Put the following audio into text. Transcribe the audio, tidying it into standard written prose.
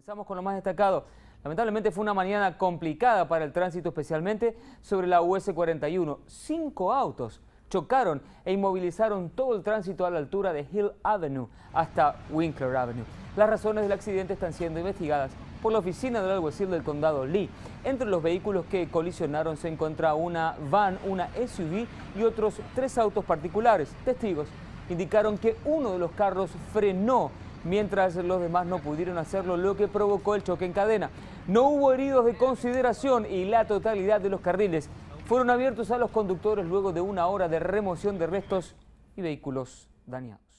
Comenzamos con lo más destacado. Lamentablemente fue una mañana complicada para el tránsito, especialmente sobre la US 41. 5 autos chocaron e inmovilizaron todo el tránsito a la altura de Hill Avenue hasta Winkler Avenue. Las razones del accidente están siendo investigadas por la oficina del alguacil del condado Lee. Entre los vehículos que colisionaron se encuentra una van, una SUV y otros 3 autos particulares. Testigos indicaron que uno de los carros frenó mientras los demás no pudieron hacerlo, lo que provocó el choque en cadena. No hubo heridos de consideración y la totalidad de los carriles fueron abiertos a los conductores luego de 1 hora de remoción de restos y vehículos dañados.